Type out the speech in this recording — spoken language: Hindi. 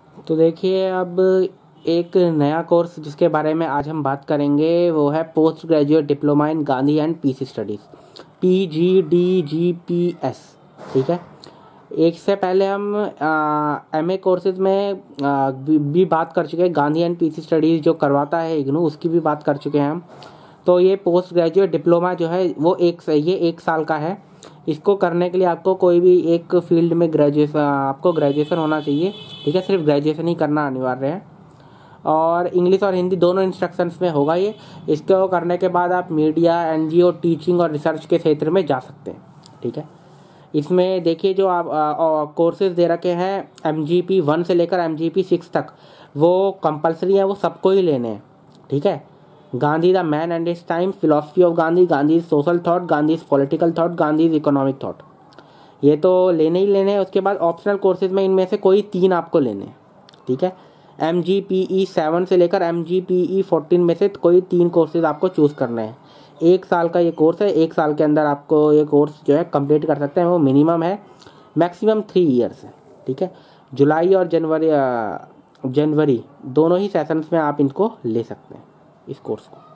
तो देखिए, अब एक नया कोर्स जिसके बारे में आज हम बात करेंगे वो है post graduate diploma in Gandhi and peace studies, PGDGPS। ठीक है। एक से पहले हम एमए कोर्सेज में भी बात कर चुके हैं। गांधी एंड पीसी स्टडीज़ जो करवाता है इग्नू, उसकी भी बात कर चुके हैं हम। तो ये पोस्ट ग्रेजुएट डिप्लोमा जो है वो ये 1 साल का है। इसको करने के लिए आपको कोई भी एक फील्ड में ग्रेजुएशन होना चाहिए। ठीक है, सिर्फ ग्रेजुएशन ही करना अनिवार्य है और इंग्लिश और हिंदी दोनों इंस्ट्रक्शंस में होगा ये। इसको करने के बाद आप मीडिया, एनजीओ, टीचिंग और रिसर्च के क्षेत्र में जा सकते हैं। ठीक है। इसमें देखिए जो आप कोर्सेज दे रखे हैं MGP 1 से लेकर MGP 6 तक, वो कंपलसरी है, वो सबको ही लेने हैं। ठीक है। Gandhi the man and his time, philosophy of Gandhi, Gandhi social thought, Gandhi political thought, Gandhi economic thought, ये तो लेने ही लेने हैं। उसके बाद ऑप्शनल कोर्सेज में इनमें से कोई 3 आपको लेने हैं। ठीक है। MGPE 7 से लेकर MGPE 14 में से कोई 3 कोर्सेज आपको चूज़ करने हैं। 1 साल का ये कोर्स है। 1 साल के अंदर आपको ये कोर्स जो है कंप्लीट कर सकते हैं। वो मिनिमम है, मैक्सिमम 3 ईयर्स है। ठीक है। जुलाई और जनवरी दोनों ही सेशंस में आप इनको ले सकते हैं, इस कोर्स को।